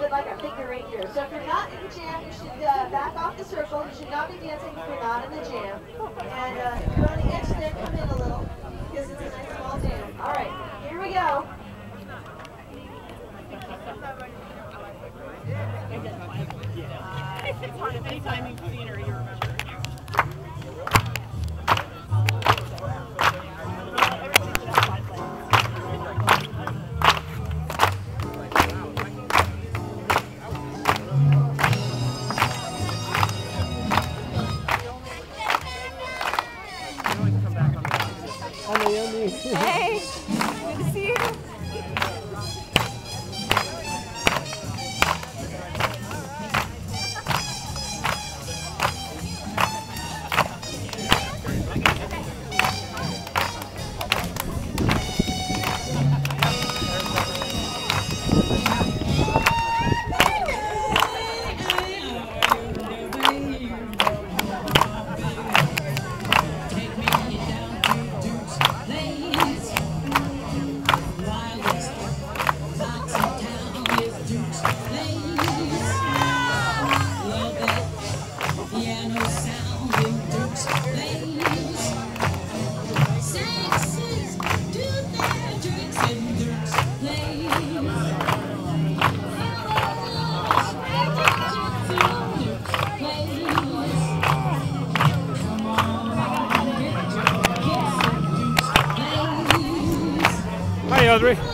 bit like a figure eight here. So if you're not in the jam, you should back off the circle. You should not be dancing if you're not in the jam. And if you're on the edge there, come in a little, because it's a nice small jam. All right, here we go. Anytime you've seen her, you remember. Hey, good to see you. Hi, Audrey.